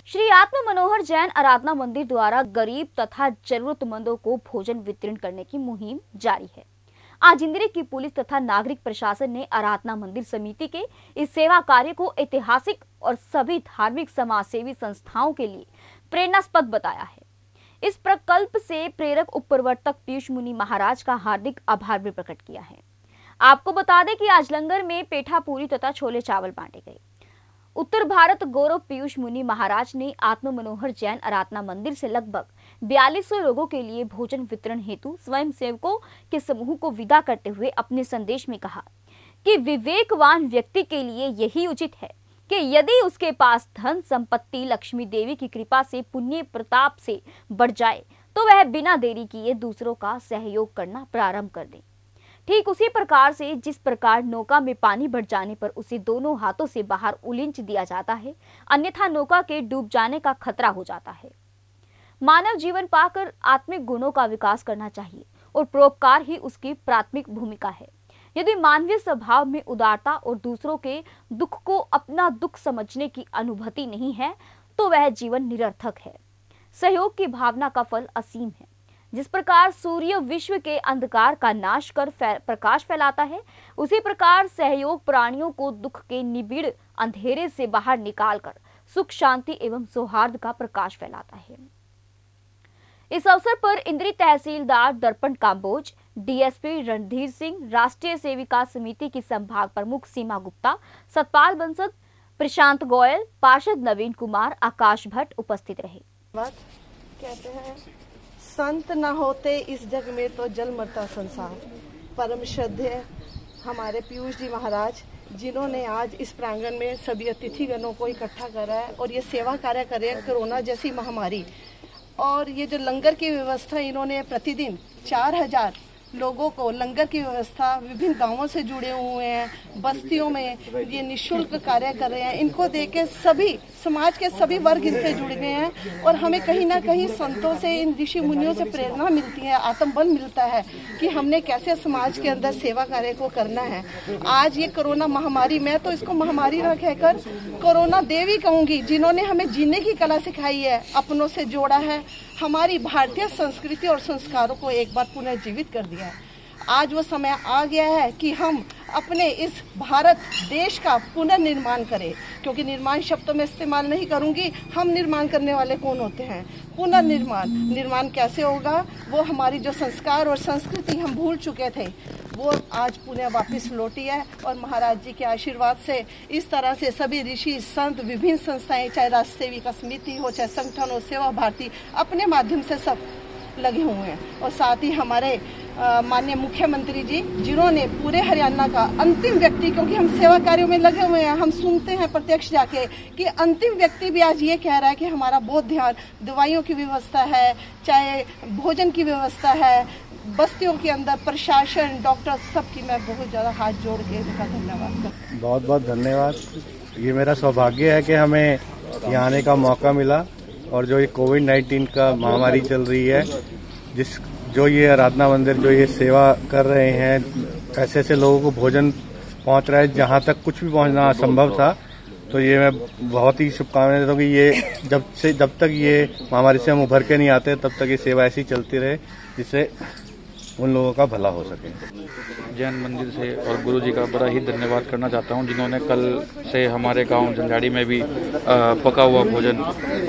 श्री आत्म मनोहर जैन आराधना मंदिर द्वारा गरीब तथा जरूरतमंदों को भोजन वितरण करने की मुहिम जारी है। आज इंदिरा की पुलिस तथा नागरिक प्रशासन ने आराधना मंदिर समिति के इस सेवा कार्य को ऐतिहासिक और सभी धार्मिक समाज सेवी संस्थाओं के लिए प्रेरणास्पद बताया है। इस प्रकल्प से प्रेरक उप प्रवर्तक पीयूष मुनि महाराज का हार्दिक आभार भी प्रकट किया है। आपको बता दें कि आज लंगर में पेठा पूरी तथा छोले चावल बांटे गए। उत्तर भारत गौरव पीयूष मुनि महाराज ने आत्म मनोहर जैन आराधना मंदिर से लगभग 4200 लोगों के लिए भोजन वितरण हेतु स्वयं सेवकों के समूह को विदा करते हुए अपने संदेश में कहा कि विवेकवान व्यक्ति के लिए यही उचित है कि यदि उसके पास धन संपत्ति लक्ष्मी देवी की कृपा से पुण्य प्रताप से बढ़ जाए तो वह बिना देरी किए दूसरों का सहयोग करना प्रारंभ कर दे। ठीक उसी प्रकार से जिस प्रकार नौका में पानी भर जाने पर उसे दोनों हाथों से बाहर उलींच दिया जाता है, अन्यथा नौका के डूब जाने का खतरा हो जाता है। मानव जीवन पाकर आत्मिक गुणों का विकास करना चाहिए और परोपकार ही उसकी प्राथमिक भूमिका है। यदि मानवीय स्वभाव में उदारता और दूसरों के दुख को अपना दुख समझने की अनुभूति नहीं है तो वह जीवन निरर्थक है। सहयोग की भावना का फल असीम है। जिस प्रकार सूर्य विश्व के अंधकार का नाश कर प्रकाश फैलाता है, उसी प्रकार सहयोग प्राणियों को दुख के निबिड़ अंधेरे से बाहर निकालकर सुख शांति एवं सौहार्द का प्रकाश फैलाता है। इस अवसर पर इंद्री तहसीलदार दर्पण काम्बोज, डीएसपी रणधीर सिंह, राष्ट्रीय सेविका समिति की संभाग प्रमुख सीमा गुप्ता, सतपाल बंसद, प्रशांत गोयल, पार्षद नवीन कुमार, आकाश भट्ट उपस्थित रहे। कहते हैं संत न होते इस जग में तो जल मरता संसार। परम श्रद्धेय हमारे पीयूष जी महाराज, जिन्होंने आज इस प्रांगण में सभी अतिथिगणों को इकट्ठा करा है और ये सेवा कार्य करे कोरोना जैसी महामारी, और ये जो लंगर की व्यवस्था इन्होंने प्रतिदिन 4000 लोगों को लंगर की व्यवस्था विभिन्न गांवों से जुड़े हुए हैं, बस्तियों में ये निःशुल्क कार्य कर रहे हैं। इनको देख के सभी समाज के सभी वर्ग इनसे जुड़ गए हैं और हमें कहीं ना कहीं संतों से, इन ऋषि मुनियों से प्रेरणा मिलती है, आत्मबल मिलता है कि हमने कैसे समाज के अंदर सेवा कार्य को करना है। आज ये कोरोना महामारी, मैं तो इसको महामारी ना कहकर कोरोना देवी कहूंगी, जिन्होंने हमें जीने की कला सिखाई है, अपनों से जोड़ा है, हमारी भारतीय संस्कृति और संस्कारों को एक बार पुनर्जीवित कर दिया है। आज वो समय आ गया है कि हम अपने इस भारत देश का पुनर्निर्माण करें, क्योंकि निर्माण शब्द तो मैं इस्तेमाल नहीं करूंगी, हम निर्माण करने वाले कौन होते हैं? निर्माण कैसे होगा? वो हमारी जो संस्कार और संस्कृति हम भूल चुके थे, वो आज पुनः वापस लौटी है और महाराज जी के आशीर्वाद से इस तरह से सभी ऋषि संत, विभिन्न संस्थाएं, चाहे राष्ट्र सेविका समिति हो, चाहे संगठन हो, सेवा भारती, अपने माध्यम से सब लगे हुए हैं। और साथ ही हमारे माननीय मुख्यमंत्री जी, जिन्होंने पूरे हरियाणा का अंतिम व्यक्ति, क्योंकि हम सेवा कार्यों में लगे हुए हैं, हम सुनते हैं प्रत्यक्ष जाके कि अंतिम व्यक्ति भी आज ये कह रहा है कि हमारा बहुत ध्यान दवाइयों की व्यवस्था है, चाहे भोजन की व्यवस्था है, बस्तियों के अंदर प्रशासन, डॉक्टर, सबकी मैं बहुत ज़्यादा हाथ जोड़ के इनका धन्यवाद करती हूँ। बहुत बहुत धन्यवाद। ये मेरा सौभाग्य है कि हमें यहाँ आने का मौका मिला, और जो ये कोविड-19 का महामारी चल रही है, जो ये आराधना मंदिर जो ये सेवा कर रहे हैं, ऐसे ऐसे लोगों को भोजन पहुंच रहा है जहां तक कुछ भी पहुंचना असंभव था, तो ये मैं बहुत ही शुभकामनाएं देता हूँ कि ये जब तक ये महामारी से हम उभर के नहीं आते तब तक ये सेवा ऐसी चलती रहे, जिससे उन लोगों का भला हो सके। जैन मंदिर से और गुरु जी का बड़ा ही धन्यवाद करना चाहता हूं, जिन्होंने कल से हमारे गांव झंझाड़ी में भी पका हुआ भोजन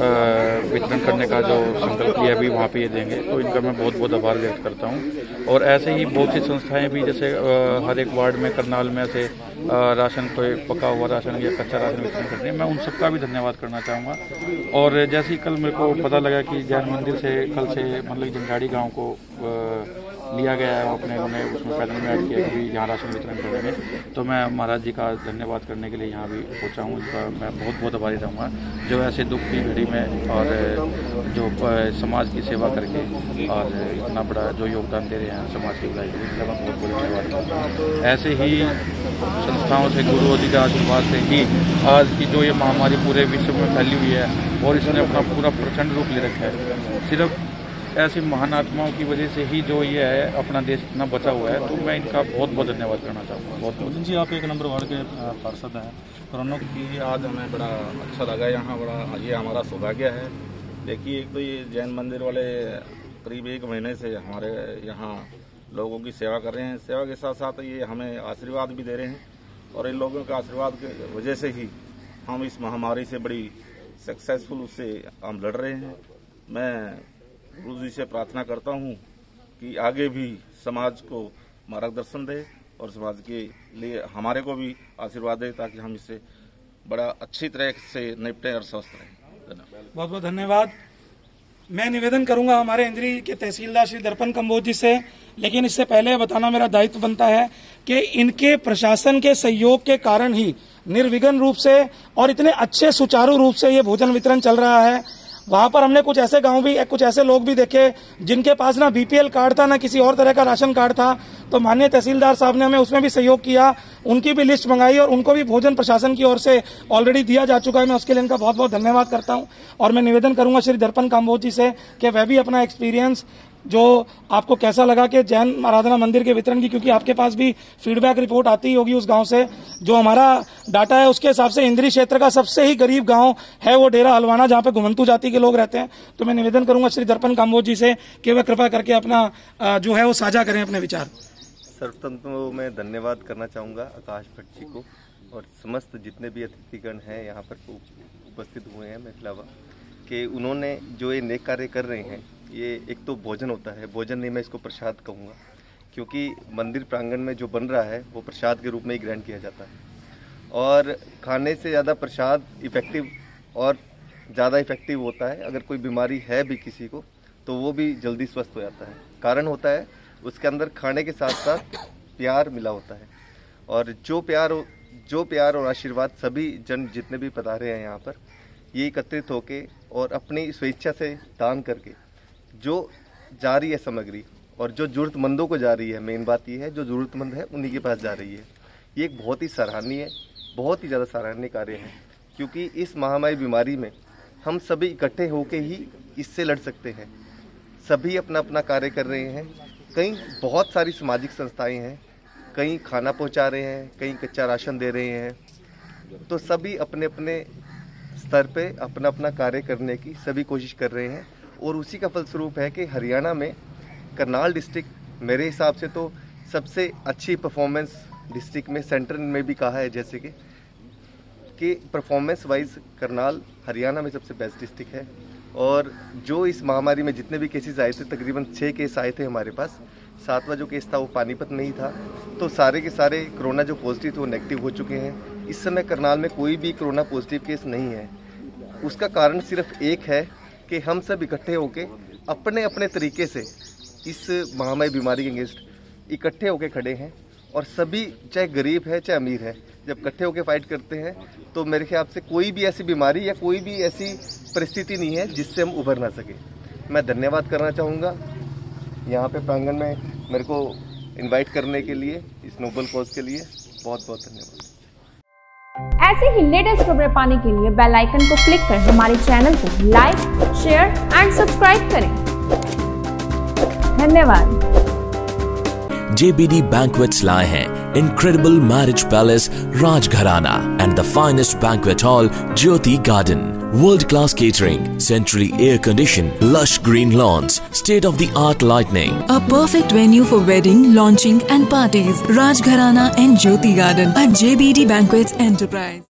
वितरण करने का जो संकल्प किया है, भी वहां पे ये देंगे, तो इनका मैं बहुत बहुत आभार व्यक्त करता हूं। और ऐसे ही बहुत सी संस्थाएं भी, जैसे हर एक वार्ड में, करनाल में ऐसे राशन, कोई पका हुआ राशन या कच्चा राशन वितरण करते हैं, मैं उन सबका भी धन्यवाद करना चाहूँगा। और जैसे ही कल मेरे को पता लगा कि जैन मंदिर से कल से मतलब झंझाड़ी गाँव को लिया गया है, अपने उन्हें उसमें पैनल में ऐड किया कि यहाँ राशन वितरण करेंगे, तो मैं महाराज जी का धन्यवाद करने के लिए यहाँ भी पहुँचा हूँ। इनका मैं बहुत बहुत आभारी रहूँगा, जो ऐसे दुख की घड़ी में और जो समाज की सेवा करके और इतना बड़ा जो योगदान दे रहे हैं समाज की भलाई के लिए, मैं बहुत बहुत धन्यवाद। ऐसे ही संस्थाओं से, गुरुओं जी के आशीर्वाद से ही आज की जो ये महामारी पूरे विश्व में फैली हुई है और इसने अपना पूरा प्रचंड रूप ले रखा है। सिर्फ ऐसी महान आत्माओं की वजह से ही जो ये है अपना देश इतना बचा हुआ है, तो मैं इनका बहुत बहुत धन्यवाद करना चाहूँगा। बहुत जी, आप 1 नंबर वार्ड के पार्षद हैं, कोरोना की आज हमें बड़ा अच्छा लगा यहाँ, बड़ा ये हमारा सौभाग्य है। देखिए, एक तो ये जैन मंदिर वाले करीब 1 महीने से हमारे यहाँ लोगों की सेवा कर रहे हैं। सेवा के साथ साथ ये हमें आशीर्वाद भी दे रहे हैं, और इन लोगों के आशीर्वाद की वजह से ही हम इस महामारी से बड़ी सक्सेसफुल उससे हम लड़ रहे हैं। मैं गुरु जी से प्रार्थना करता हूँ कि आगे भी समाज को मार्गदर्शन दे और समाज के लिए हमारे को भी आशीर्वाद दे, ताकि हम इससे बड़ा अच्छी तरह से निपटें और स्वस्थ रहें। बहुत बहुत धन्यवाद। मैं निवेदन करूंगा हमारे इंद्री के तहसीलदार श्री दर्पण कंबोज जी से, लेकिन इससे पहले बताना मेरा दायित्व बनता है कि इनके प्रशासन के सहयोग के कारण ही निर्विघ्न रूप से और इतने अच्छे सुचारू रूप से ये भोजन वितरण चल रहा है। वहां पर हमने कुछ ऐसे गांव भी, कुछ ऐसे लोग भी देखे जिनके पास ना बीपीएल कार्ड था, ना किसी और तरह का राशन कार्ड था, तो माननीय तहसीलदार साहब ने हमें उसमें भी सहयोग किया, उनकी भी लिस्ट मंगाई और उनको भी भोजन प्रशासन की ओर से ऑलरेडी दिया जा चुका है। मैं उसके लिए इनका बहुत बहुत धन्यवाद करता हूं। और मैं निवेदन करूंगा श्री दर्पण कंबोज जी से कि वह भी अपना एक्सपीरियंस, जो आपको कैसा लगा कि जैन आराधना मंदिर के वितरण की, क्योंकि आपके पास भी फीडबैक रिपोर्ट आती होगी उस गांव से, जो हमारा डाटा है उसके हिसाब से इंद्री क्षेत्र का सबसे ही गरीब गांव है वो डेरा हलवाना, जहां पे घुमंतु जाति के लोग रहते हैं। तो मैं निवेदन करूंगा श्री दर्पण कंबोज जी से कि वह कृपा करके अपना जो है वो साझा करें अपने विचार। सर्वप्रथम तो मैं धन्यवाद करना चाहूँगा आकाश भट्ट जी को और समस्त जितने भी अतिथिगण हैं यहाँ पर उपस्थित हुए हैं मेरे अलावा, कि उन्होंने जो ये नेक कार्य कर रहे हैं। ये एक तो भोजन होता है, भोजन नहीं मैं इसको प्रसाद कहूँगा, क्योंकि मंदिर प्रांगण में जो बन रहा है वो प्रसाद के रूप में ही ग्रहण किया जाता है, और खाने से ज़्यादा प्रसाद इफ़ेक्टिव और ज़्यादा इफ़ेक्टिव होता है। अगर कोई बीमारी है भी किसी को तो वो भी जल्दी स्वस्थ हो जाता है। कारण होता है उसके अंदर खाने के साथ साथ प्यार मिला होता है, और जो प्यार और आशीर्वाद सभी जन जितने भी पधारे हैं यहाँ पर, ये एकत्रित होके और अपनी स्वेच्छा से दान करके जो जा रही है सामग्री, और जो ज़रूरतमंदों को जा रही है, मेन बात ये है जो ज़रूरतमंद है उन्हीं के पास जा रही है। ये एक बहुत ही सराहनीय, बहुत ही ज़्यादा सराहनीय कार्य है, क्योंकि इस महामारी बीमारी में हम सभी इकट्ठे होके ही इससे लड़ सकते हैं। सभी अपना अपना कार्य कर रहे हैं। कई बहुत सारी सामाजिक संस्थाएं हैं, कई खाना पहुंचा रहे हैं, कई कच्चा राशन दे रहे हैं, तो सभी अपने अपने स्तर पे अपना अपना कार्य करने की सभी कोशिश कर रहे हैं। और उसी का फलस्वरूप है कि हरियाणा में करनाल डिस्ट्रिक्ट मेरे हिसाब से तो सबसे अच्छी परफॉर्मेंस डिस्ट्रिक्ट में, सेंटर में भी कहा है जैसे कि परफॉर्मेंस वाइज करनाल हरियाणा में सबसे बेस्ट डिस्ट्रिक्ट है। और जो इस महामारी में जितने भी केसेस आए थे, तकरीबन 6 केस आए थे हमारे पास। 7वां जो केस था वो पानीपत में ही था, तो सारे के सारे कोरोना जो पॉजिटिव थे वो नेगेटिव हो चुके हैं। इस समय करनाल में कोई भी कोरोना पॉजिटिव केस नहीं है। उसका कारण सिर्फ एक है कि हम सब इकट्ठे होके अपने अपने तरीके से इस महामारी बीमारी के अगेंस्ट इकट्ठे होके खड़े हैं, और सभी चाहे गरीब है चाहे अमीर है, जब इकट्ठे होके फाइट करते हैं तो मेरे ख्याल से कोई भी ऐसी बीमारी या कोई भी ऐसी परिस्थिति नहीं है जिससे हम उभर ना सके। मैं धन्यवाद करना चाहूँगा यहाँ पे प्रांगण में मेरे को इनवाइट करने के लिए, इस नोबल कॉज के लिए बहुत बहुत धन्यवाद। ऐसे ही लेटेस्ट खबरें पाने के लिए बेल आइकन को क्लिक कर हमारे चैनल को लाइक, शेयर एंड सब्सक्राइब करें। धन्यवाद। JBD Banquets लाए हैं incredible marriage palace Rajgharana and the finest banquet hall Jyoti Garden. World-class catering, centrally air-conditioned, lush green lawns, state-of-the-art lighting. A perfect venue for wedding, launching and parties. Rajgharana and Jyoti Garden at JBD Banquets Enterprise.